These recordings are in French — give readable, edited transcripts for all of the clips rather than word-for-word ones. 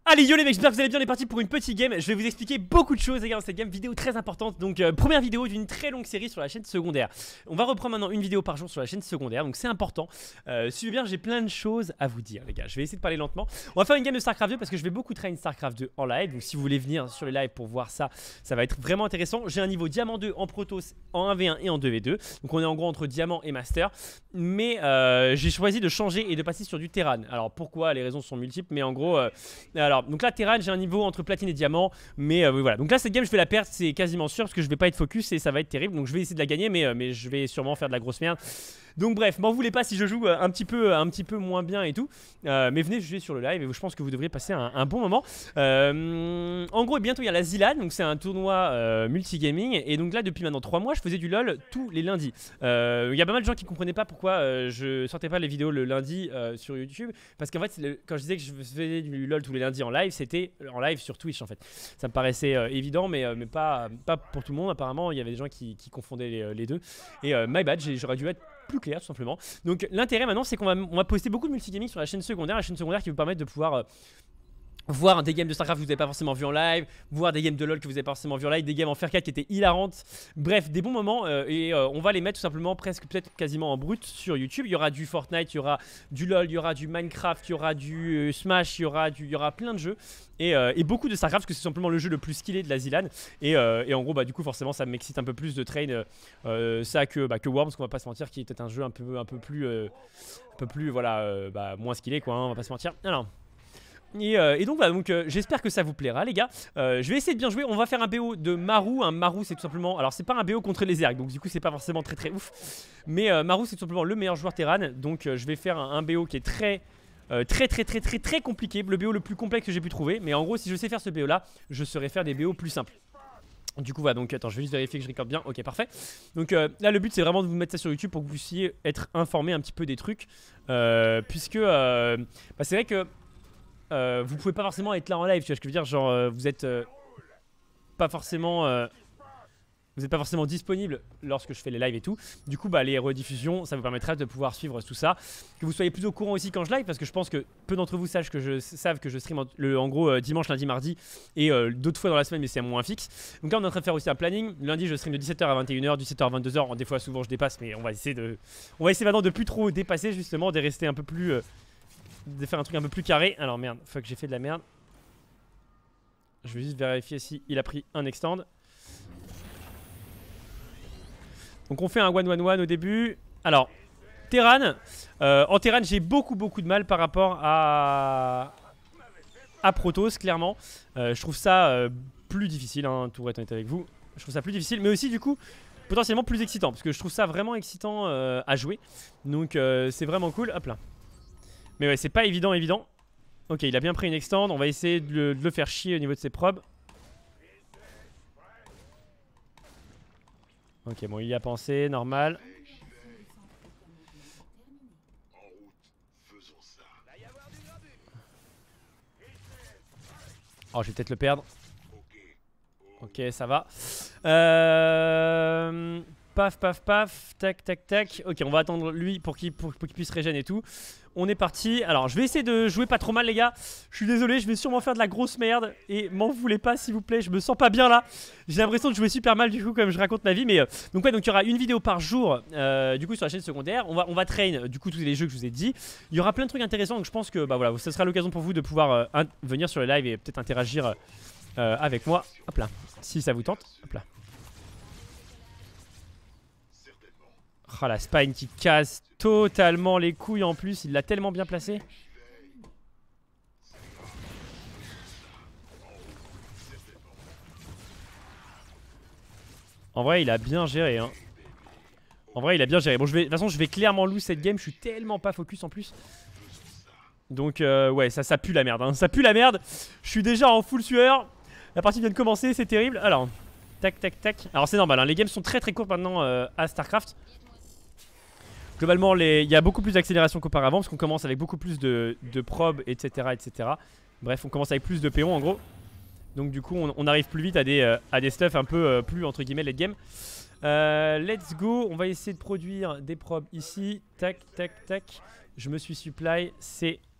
Allez yo les mecs, j'espère que vous allez bien, on est parti pour une petite game. Je vais vous expliquer beaucoup de choses les gars dans cette game, vidéo très importante. Donc première vidéo d'une très longue série sur la chaîne secondaire. On va reprendre maintenant une vidéo par jour sur la chaîne secondaire, donc c'est important. Suivez bien, j'ai plein de choses à vous dire les gars. Je vais essayer de parler lentement. On va faire une game de StarCraft 2 parce que je vais beaucoup train StarCraft 2 en live. Donc si vous voulez venir sur les lives pour voir ça, ça va être vraiment intéressant. J'ai un niveau diamant 2 en Protoss, en 1v1 et en 2v2. Donc on est en gros entre diamant et master. Mais j'ai choisi de changer et de passer sur du Terran. Alors pourquoi? Les raisons sont multiples, mais en gros donc là Terran j'ai un niveau entre platine et diamant. Mais voilà, donc là cette game je vais la perdre, c'est quasiment sûr, parce que je vais pas être focus et ça va être terrible. Donc je vais essayer de la gagner, mais je vais sûrement faire de la grosse merde. Donc bref, m'en voulez pas si je joue un petit peu moins bien et tout. Mais venez juger sur le live et je pense que vous devriez passer un bon moment. En gros, bientôt il y a la ZLAN, donc c'est un tournoi multigaming. Et donc là, depuis maintenant 3 mois, je faisais du LoL tous les lundis. Il y a pas mal de gens qui comprenaient pas pourquoi je sortais pas les vidéos le lundi sur YouTube. Parce qu'en fait, quand je disais que je faisais du LoL tous les lundis en live, c'était en live sur Twitch en fait. Ça me paraissait évident, mais pas pour tout le monde. Apparemment, il y avait des gens qui confondaient les deux. Et my bad, j'aurais dû être plus clair tout simplement. Donc l'intérêt maintenant c'est qu'on va poster beaucoup de multigaming sur la chaîne secondaire. La chaîne secondaire qui vous permettre de pouvoir voir des games de StarCraft que vous n'avez pas forcément vu en live, voir des games de LoL que vous n'avez pas forcément vu en live, des games en Fair 4 qui étaient hilarantes. Bref, des bons moments on va les mettre tout simplement presque peut-être quasiment en brut sur YouTube. Il y aura du Fortnite, il y aura du LoL, il y aura du Minecraft, il y aura du Smash, il y aura plein de jeux et beaucoup de StarCraft parce que c'est simplement le jeu le plus skillé de la ZLAN et en gros du coup forcément ça m'excite un peu plus de train ça que Worms, qu'on va pas se mentir, qui est peut-être un jeu un peu plus voilà moins skillé quoi, hein, on va pas se mentir. Alors et donc voilà, j'espère que ça vous plaira les gars. Je vais essayer de bien jouer. On va faire un BO de Maru. Un Maru c'est tout simplement, alors c'est pas un BO contre les ergs, donc du coup c'est pas forcément très ouf. Mais Maru c'est tout simplement le meilleur joueur Terran. Donc je vais faire un BO qui est très compliqué. Le BO le plus complexe que j'ai pu trouver. Mais en gros si je sais faire ce BO là, je saurais faire des BO plus simples. Du coup voilà, donc attends, je vais juste vérifier que je recorde bien. Ok, parfait. Donc là le but c'est vraiment de vous mettre ça sur YouTube pour que vous puissiez être informé un petit peu des trucs, puisque c'est vrai que vous pouvez pas forcément être là en live, tu vois ce que je veux dire, genre vous êtes pas forcément disponible lorsque je fais les lives et tout. Du coup les rediffusions ça vous permettra de pouvoir suivre tout ça, que vous soyez plus au courant aussi quand je live, parce que je pense que peu d'entre vous savent que je stream en gros dimanche, lundi, mardi et d'autres fois dans la semaine, mais c'est moins fixe. Donc là on est en train de faire aussi un planning. Lundi je stream de 17h à 21h, 17h à 22h, des fois souvent je dépasse, mais on va essayer maintenant de plus trop dépasser, justement de rester un peu plus de faire un truc un peu plus carré. Alors merde, fuck, j'ai fait de la merde. Je vais juste vérifier si il a pris un extend. Donc on fait un 1-1-1 au début. Alors Terran, en Terran j'ai beaucoup de mal par rapport à Protoss, clairement. Je trouve ça plus difficile, hein, tout être honnête avec vous. Je trouve ça plus difficile, mais aussi du coup potentiellement plus excitant, parce que je trouve ça vraiment excitant à jouer. Donc c'est vraiment cool. Hop là. Mais ouais, c'est pas évident. Ok, il a bien pris une extend. On va essayer de le faire chier au niveau de ses probes. Ok, bon, il y a pensé, normal. Oh, je vais peut-être le perdre. Ok, ça va. Paf, tac. Ok, on va attendre lui pour qu'il puisse régène et tout. On est parti. Alors, je vais essayer de jouer pas trop mal, les gars. Je suis désolé, je vais sûrement faire de la grosse merde. Et m'en voulez pas, s'il vous plaît. Je me sens pas bien là. J'ai l'impression de jouer super mal, du coup, comme je raconte ma vie. Mais donc, ouais, donc il y aura une vidéo par jour, du coup, sur la chaîne secondaire. On va train, du coup, tous les jeux que je vous ai dit. Il y aura plein de trucs intéressants. Donc, je pense que, voilà, ce sera l'occasion pour vous de pouvoir venir sur le live et peut-être interagir avec moi. Hop là. Si ça vous tente. Hop là. Oh, la spine qui casse totalement les couilles en plus, il l'a tellement bien placé. En vrai il a bien géré hein. Bon de toute façon je vais clairement lose cette game, je suis tellement pas focus en plus. Donc ouais ça pue la merde hein. Ça pue la merde. Je suis déjà en full sueur. La partie vient de commencer, c'est terrible. Alors tac. Alors c'est normal hein. Les games sont très courtes maintenant à StarCraft. Globalement, il y a beaucoup plus d'accélération qu'auparavant, parce qu'on commence avec beaucoup plus de probes, etc. Bref, on commence avec plus de péons en gros. Donc du coup, on arrive plus vite à des stuff un peu plus entre guillemets late game. Let's go, on va essayer de produire des probes ici. Tac. Je me suis supply, c'est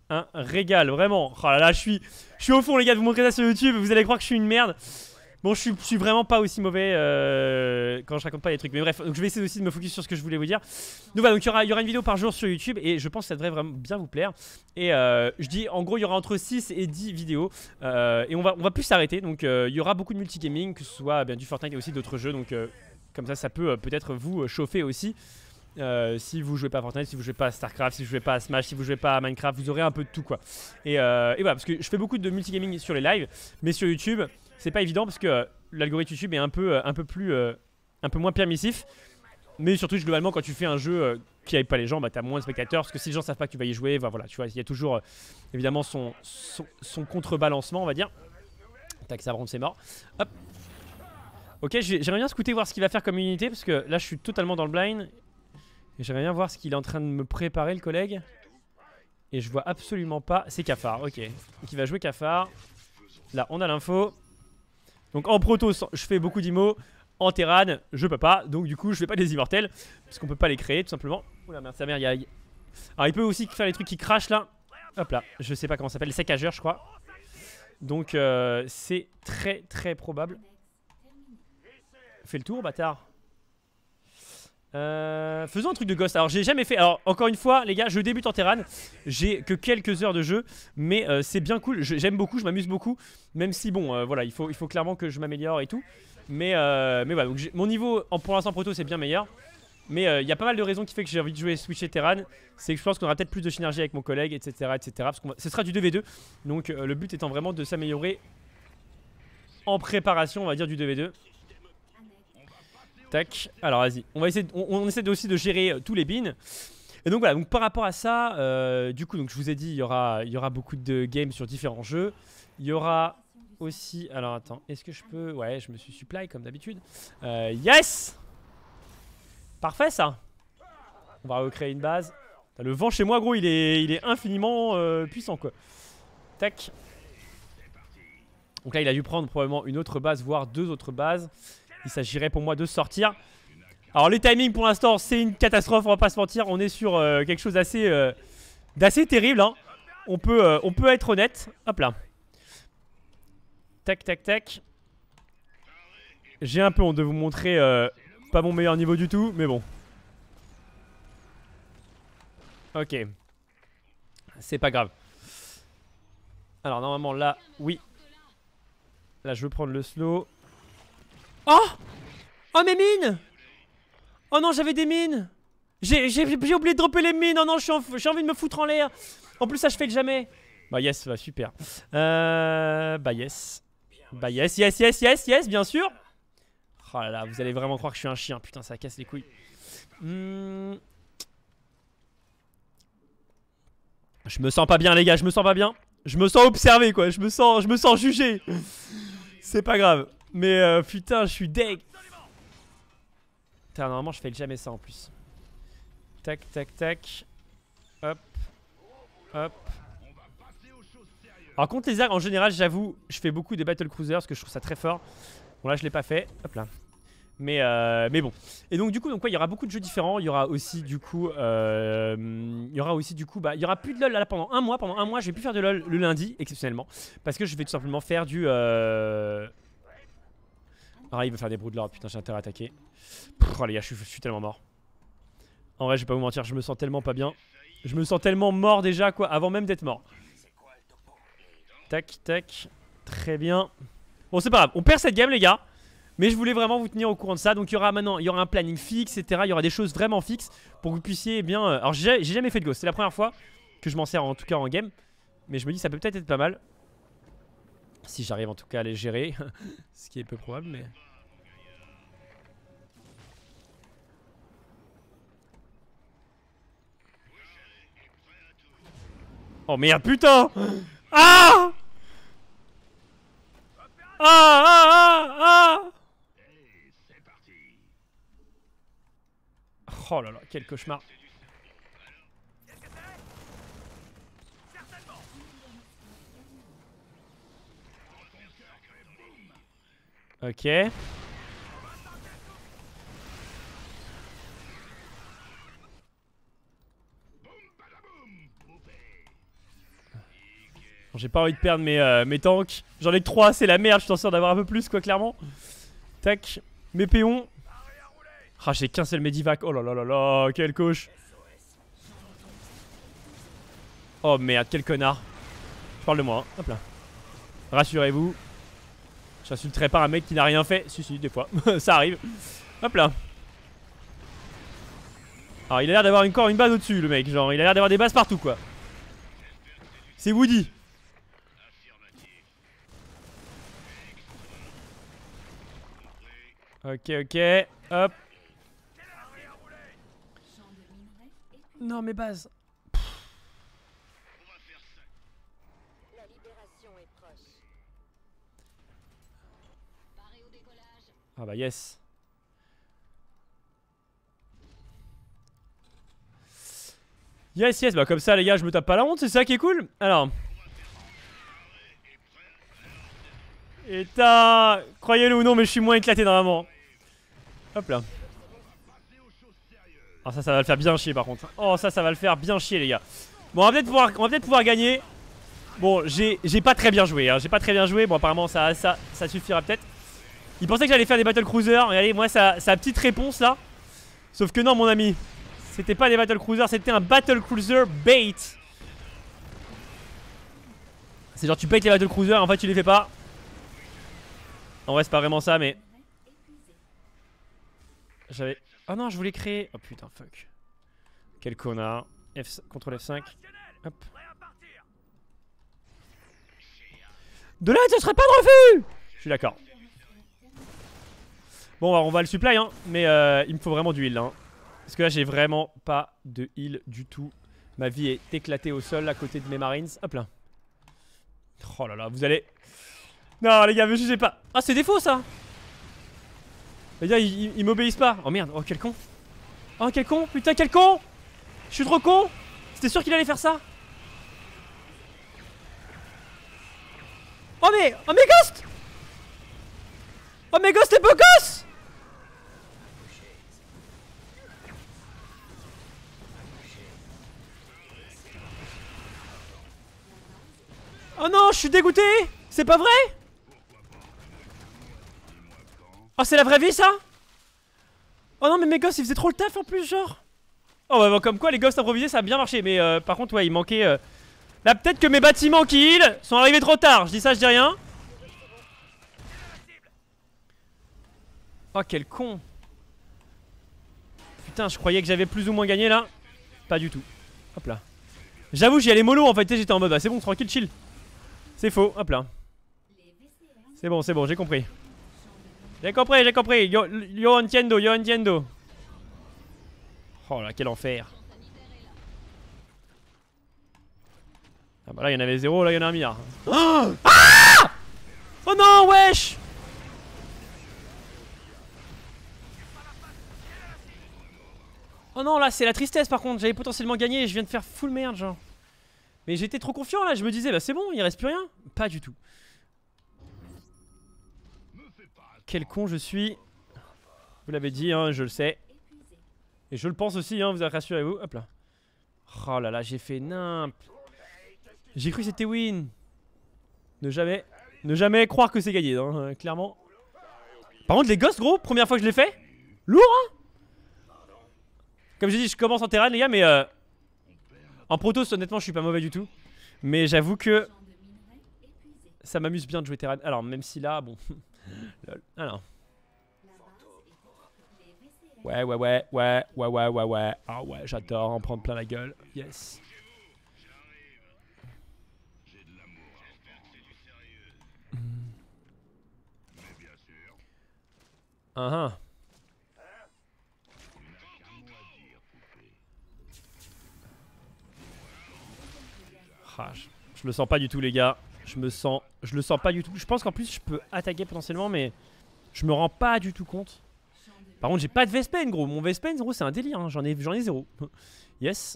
un régal, vraiment. Oh là là, je suis au fond, les gars, de vous montrer ça sur YouTube, vous allez croire que je suis une merde. Bon, je suis vraiment pas aussi mauvais quand je raconte pas les trucs. Mais bref, donc je vais essayer aussi de me focus sur ce que je voulais vous dire. Donc voilà, donc il y aura une vidéo par jour sur YouTube et je pense que ça devrait vraiment bien vous plaire. Et je dis, en gros, il y aura entre 6 et 10 vidéos. Et on va plus s'arrêter. Donc il y aura beaucoup de multigaming, que ce soit du Fortnite et aussi d'autres jeux. Donc comme ça peut peut-être vous chauffer aussi. Si vous jouez pas à Fortnite, si vous jouez pas à Starcraft, si vous jouez pas à Smash, si vous jouez pas à Minecraft, vous aurez un peu de tout quoi. Et voilà, parce que je fais beaucoup de multigaming sur les lives, mais sur YouTube, c'est pas évident parce que l'algorithme YouTube est un peu moins permissif. Mais surtout, globalement, quand tu fais un jeu qui n'aime pas les gens, bah t'as moins de spectateurs parce que si les gens savent pas que tu vas y jouer, bah, voilà, tu vois, il y a toujours évidemment son contrebalancement, on va dire. Tac, ça c'est mort. Hop. Ok, j'aimerais bien scouter voir ce qu'il va faire comme unité parce que là, je suis totalement dans le blind. J'aimerais bien voir ce qu'il est en train de me préparer, le collègue. Et je vois absolument pas. C'est Cafard, ok. Donc il va jouer Cafard. Là, on a l'info. Donc en proto, je fais beaucoup d'IMO. En Terran, je peux pas. Donc du coup, je fais pas des immortels. Parce qu'on peut pas les créer, tout simplement. Oula, merde, sa mère, Alors il peut aussi faire les trucs qui crachent là. Hop là, je sais pas comment ça s'appelle. Les saccageurs, je crois. Donc c'est très très probable. Fais le tour, bâtard. Faisons un truc de ghost. Alors j'ai jamais fait. Alors encore une fois les gars, je débute en Terran. J'ai que quelques heures de jeu, mais c'est bien cool. J'aime beaucoup, je m'amuse beaucoup. Même si bon voilà, il faut clairement que je m'améliore et tout. Mais voilà, donc mon niveau pour l'instant proto c'est bien meilleur. Mais il y a pas mal de raisons qui fait que j'ai envie de jouer switcher Terran. C'est que je pense qu'on aura peut-être plus de synergie avec mon collègue, etc. Parce que ce sera du 2v2. Donc le but étant vraiment de s'améliorer en préparation, on va dire, du 2v2. Tac, alors vas-y, on va essayer, on essaie aussi de gérer tous les bins. Et donc voilà, donc par rapport à ça, du coup, donc je vous ai dit, il y aura beaucoup de games sur différents jeux. Il y aura aussi, alors attends, est-ce que je peux, ouais, je me suis supply comme d'habitude. Yes, parfait ça. On va recréer une base. Le vent chez moi, gros, il est infiniment puissant quoi. Tac. Donc là, il a dû prendre probablement une autre base, voire deux autres bases. Il s'agirait pour moi de sortir. Alors les timings pour l'instant c'est une catastrophe, on va pas se mentir. On est sur quelque chose d'assez terrible hein. On peut être honnête. Hop là. Tac tac tac. J'ai un peu honte de vous montrer pas mon meilleur niveau du tout, mais bon. Ok. C'est pas grave. Alors normalement là, oui. Là je veux prendre le slow. Oh! Oh mes mines! Oh non, j'avais des mines! J'ai oublié de dropper les mines! Oh non, j'ai envie de me foutre en l'air! En plus ça je fais le jamais! Bah yes, bah super. Bah yes. Bah yes, bien sûr! Oh là là, vous allez vraiment croire que je suis un chien, putain ça casse les couilles. Je me sens pas bien les gars, je me sens pas bien. Je me sens observé quoi, je me sens jugé. C'est pas grave. Mais putain, je suis deg. Putain, normalement, je fais jamais ça en plus. Tac, tac, tac. Hop. Hop. Alors, contre les arcs, en général, j'avoue, je fais beaucoup des battle cruisers parce que je trouve ça très fort. Bon, là, je l'ai pas fait. Hop là. Mais bon. Et donc, du coup, il y aura beaucoup de jeux différents. Il y aura aussi, du coup, bah, il y aura plus de LoL là pendant un mois. Pendant un mois, je vais plus faire de LoL le lundi, exceptionnellement. Parce que je vais tout simplement faire du. Ah, il veut faire des broodlords, putain, j'ai intérêt à attaquer. Oh les gars, je suis tellement mort. En vrai, je vais pas vous mentir, je me sens tellement pas bien. Je me sens tellement mort déjà, quoi, avant même d'être mort. Tac, tac. Très bien. Bon, c'est pas grave, on perd cette game, les gars. Mais je voulais vraiment vous tenir au courant de ça. Donc, il y aura un planning fixe, etc. Il y aura des choses vraiment fixes pour que vous puissiez bien. Alors, j'ai jamais fait de ghost, c'est la première fois que je m'en sers, en tout cas en game. Mais je me dis, ça peut peut-être être pas mal. Si j'arrive en tout cas à les gérer. Ce qui est peu probable mais... Oh merde putain. Ah. Ah ah ah ah. Oh là là, quel cauchemar. Ok. J'ai pas envie de perdre mes tanks. J'en ai que 3, c'est la merde, je suis en sûr d'avoir un peu plus quoi clairement. Tac, mes péons. Ah j'ai qu'un seul Medivac, oh là là là là, quel coche. Oh merde, quel connard. Je parle de moi, hein. Hop là. Rassurez-vous. J'insulterai pas un mec qui n'a rien fait. Si, des fois, ça arrive. Hop là. Alors il a l'air d'avoir encore une base au-dessus le mec, genre il a l'air d'avoir des bases partout quoi. C'est Woody. Ok, hop. Non mes bases. La libération est proche. Ah bah yes. Yes, bah comme ça les gars je me tape pas la honte, c'est ça qui est cool. Alors et croyez-le ou non mais je suis moins éclaté normalement. Hop là. Ah ça va le faire bien chier par contre. Oh ça va le faire bien chier les gars. Bon on va peut-être pouvoir gagner. Bon j'ai pas très bien joué hein. J'ai pas très bien joué. Bon apparemment ça suffira peut-être. Il pensait que j'allais faire des battle cruisers. Regardez moi sa petite réponse là. Sauf que non mon ami. C'était pas des battle cruisers, c'était un battle cruiser bait. C'est genre tu bait les battle cruisers, en fait tu les fais pas. En vrai c'est pas vraiment ça mais j'avais... Oh non je voulais créer... Oh putain fuck. Quel connard. Ctrl F5. Hop. De l'aide ce serait pas de refus. Je suis d'accord. Bon on va le supply hein. Mais il me faut vraiment du heal là hein. Parce que là j'ai vraiment pas de heal du tout. Ma vie est éclatée au sol à côté de mes marines. Hop là. Oh là là vous allez... Non les gars me jugez pas. Ah c'est défaut ça. Les gars ils m'obéissent pas. Oh merde, oh quel con. Oh quel con, putain quel con. Je suis trop con. C'était sûr qu'il allait faire ça. Oh mais Ghost. Oh mais Ghost t'es beau gosse. Oh non je suis dégoûté. C'est pas vrai. Oh c'est la vraie vie ça. Oh non mais mes gosses ils faisaient trop le taf en plus genre. Oh bah, bon, comme quoi les ghosts improvisés ça a bien marché. Mais par contre ouais il manquait là peut-être que mes bâtiments qui heal sont arrivés trop tard. Je dis ça je dis rien. Oh quel con. Putain je croyais que j'avais plus ou moins gagné là. Pas du tout. Hop là. J'avoue j'y allais mollo en fait. J'étais en mode bah, c'est bon tranquille chill. C'est faux hop là. C'est bon j'ai compris. J'ai compris. Yo entiendo. Oh là, quel enfer. Ah bah là, il y en avait 0, là, il y en a 1 milliard. Oh, ah oh non, wesh. Oh non, là, c'est la tristesse par contre. J'avais potentiellement gagné et je viens de faire full merde, genre. Mais j'étais trop confiant là. Je me disais, bah c'est bon, il reste plus rien. Pas du tout. Quel con je suis. Vous l'avez dit hein, je le sais. Et je le pense aussi hein, rassurez-vous. Hop là. Oh là là j'ai fait nimp. J'ai cru que c'était win. Ne jamais croire que c'est gagné hein, clairement. Par contre les ghosts gros, première fois que je l'ai fait. Lourd hein. Comme j'ai dit je commence en terrain les gars mais en protos honnêtement je suis pas mauvais du tout. Mais j'avoue que ça m'amuse bien de jouer terrain. Alors même si là bon. Lol. Alors. Ouais. Ah ouais, j'adore en prendre plein la gueule. Yes. Ah, je le sens pas du tout les gars. Je le sens pas du tout. Je pense qu'en plus je peux attaquer potentiellement mais je me rends pas du tout compte. Par contre j'ai pas de Vespen gros. Mon Vespen gros c'est un délire hein. J'en ai 0. Yes.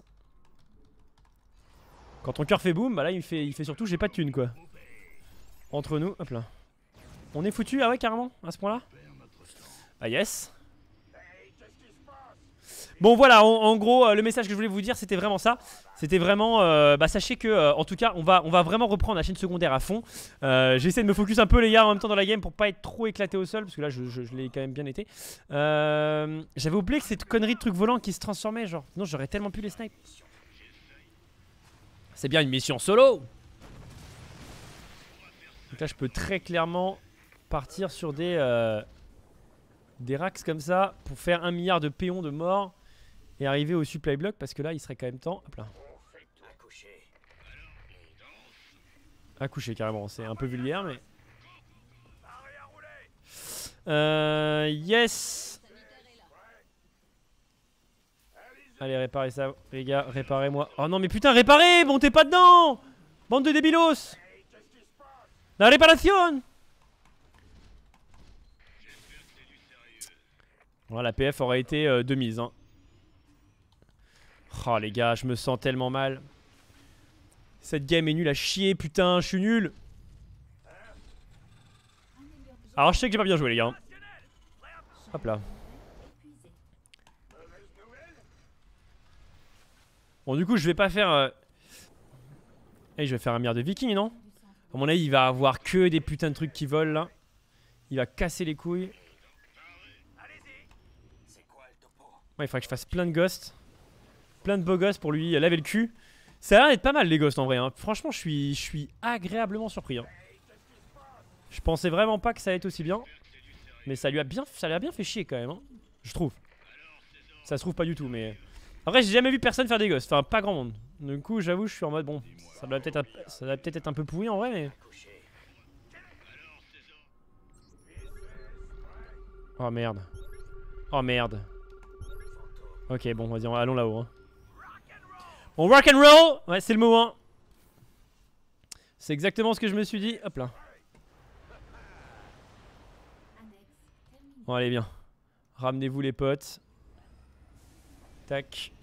Quand ton cœur fait boum bah là il fait surtout j'ai pas de thune quoi. Entre nous hop là. On est foutu ah ouais carrément à ce point là. Ah yes. Bon voilà en gros le message que je voulais vous dire c'était vraiment ça. C'était vraiment, bah sachez que en tout cas on va vraiment reprendre la chaîne secondaire à fond. J'essaie de me focus un peu les gars en même temps dans la game pour pas être trop éclaté au sol parce que là je l'ai quand même bien été. J'avais oublié que cette connerie de truc volant qui se transformait genre. Non j'aurais tellement pu les snipe. C'est bien une mission solo. Donc là je peux très clairement partir sur des racks comme ça pour faire 1 milliard de péons de mort et arriver au supply block parce que là il serait quand même temps. Hop là. Accoucher carrément, c'est un peu vulgaire mais... yes. Allez réparez ça les gars, réparez-moi. Oh non mais putain réparez, montez pas dedans. Bande de débilos. La réparation. Voilà, la PF aurait été de mise hein. Oh les gars, je me sens tellement mal. Cette game est nulle à chier, putain, je suis nul. Alors je sais que j'ai pas bien joué les gars. Hop là. Bon du coup je vais pas faire... Hey, je vais faire un milliard de vikings non? À mon avis il va avoir que des putains de trucs qui volent là. Il va casser les couilles. Ouais, il faudrait que je fasse plein de ghosts. Plein de beaux ghosts pour lui laver le cul. Ça a l'air d'être pas mal les ghosts en vrai hein. Franchement je suis agréablement surpris hein. Je pensais vraiment pas que ça allait être aussi bien. Mais ça lui a bien fait chier quand même hein. Je trouve. Ça se trouve pas du tout mais... En vrai j'ai jamais vu personne faire des ghosts. Enfin pas grand monde. Du coup j'avoue je suis en mode bon. Ça doit peut-être être un peu pourri en vrai mais... Oh merde. Oh merde. Ok bon vas-y allons là-haut hein. Bon rock and roll. Ouais c'est le mot hein. C'est exactement ce que je me suis dit. Hop là. Bon allez bien. Ramenez-vous les potes. Tac.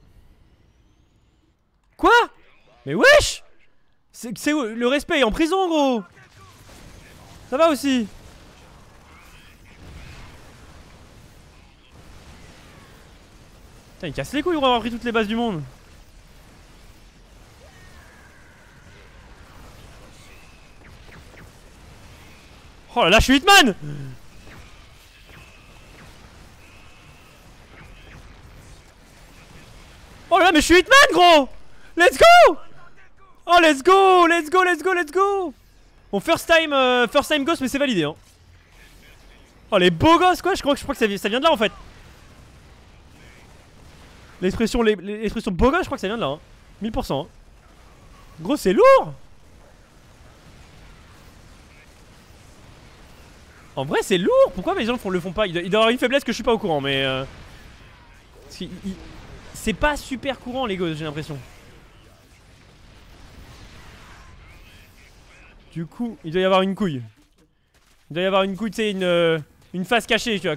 Quoi? Mais wesh! C'est où? Le respect est en prison gros. Ça va aussi. Putain il casse les couilles pour avoir pris toutes les bases du monde. Oh là là je suis Hitman. Oh là là mais je suis Hitman gros. Let's go. Oh let's go. Let's go let's go let's go. Bon first time ghost mais c'est validé hein. Oh les beaux gosses quoi. Je crois que ça vient de là en fait. L'expression beau gosse je crois que ça vient de là hein. 1000% hein. Gros c'est lourd. En vrai c'est lourd. Pourquoi les gens le font pas? Il doit avoir une faiblesse que je suis pas au courant mais c'est pas super courant les gosses j'ai l'impression. Du coup il doit y avoir une couille. Il doit y avoir une couille, tu sais, une face cachée tu vois.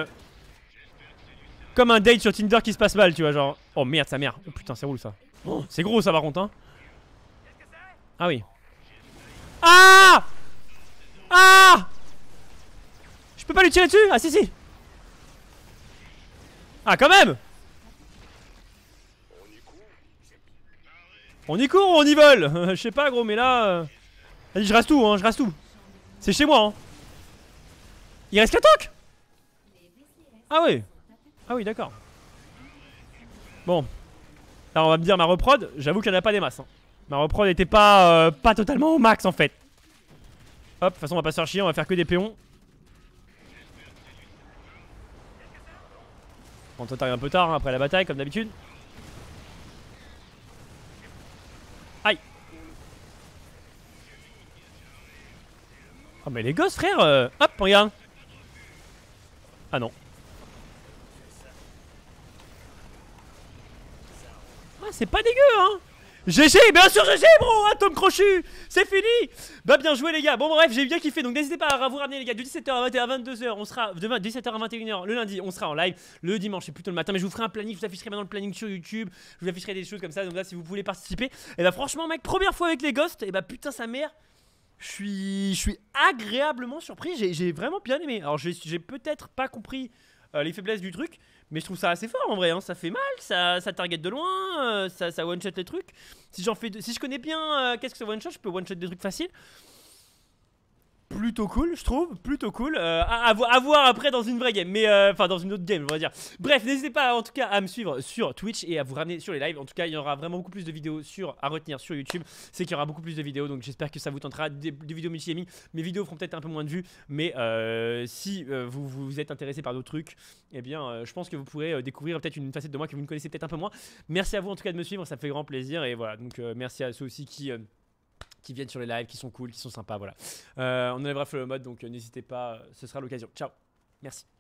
Comme un date sur Tinder qui se passe mal tu vois genre. Oh merde sa mère. Oh putain c'est roule ça. Oh, c'est gros ça par contre hein. Ah oui. Ah. Ah. Je peux pas lui tirer dessus? Ah si si. Ah quand même. On y court ou on y vole? Je sais pas gros mais là vas-y je rase tout hein, je rase tout. C'est chez moi hein. Il reste 4 tanks. Ah oui. Ah oui d'accord. Bon. Là on va me dire ma reprod. J'avoue qu'il n'y en a pas des masses hein. Ma reprod était pas totalement au max en fait. Hop, de toute façon on va pas se faire chier, on va faire que des péons. Bon toi t'arrives un peu tard hein, après la bataille comme d'habitude. Aïe. Oh mais les gosses frère hop regarde. Ah non. Ah c'est pas dégueu hein. GG, bien sûr GG bro, atome crochu. C'est fini. Bah bien joué les gars. Bon bref j'ai bien kiffé. Donc n'hésitez pas à vous ramener les gars. De 17h à 22h on sera. Demain 17h à 21h le lundi on sera en live. Le dimanche c'est plutôt le matin. Mais je vous ferai un planning. Je vous afficherai maintenant le planning sur YouTube. Je vous afficherai des choses comme ça. Donc là si vous voulez participer. Et bah franchement mec, première fois avec les ghosts. Et bah putain sa mère. Je suis agréablement surpris. J'ai vraiment bien aimé. Alors j'ai peut-être pas compris les faiblesses du truc. Mais je trouve ça assez fort en vrai, hein. Ça fait mal, ça target de loin, ça one shot les trucs. Si je connais bien qu'est-ce que c'est one shot, je peux one shot des trucs faciles. Plutôt cool, je trouve, plutôt cool. À voir après dans une vraie game, mais enfin dans une autre game, on va dire. Bref, n'hésitez pas en tout cas à me suivre sur Twitch et à vous ramener sur les lives. En tout cas, il y aura vraiment beaucoup plus de vidéos à retenir sur YouTube. C'est qu'il y aura beaucoup plus de vidéos, donc j'espère que ça vous tentera. Des vidéos multi-gaming, mes vidéos feront peut-être un peu moins de vues, mais si vous êtes intéressé par d'autres trucs, eh bien, je pense que vous pourrez découvrir peut-être une facette de moi que vous ne connaissez peut-être un peu moins. Merci à vous en tout cas de me suivre, ça fait grand plaisir et voilà. Donc merci à ceux aussi qui viennent sur les lives, qui sont cool, qui sont sympas, voilà. On enlèvera le mode, donc n'hésitez pas, ce sera l'occasion. Ciao, merci.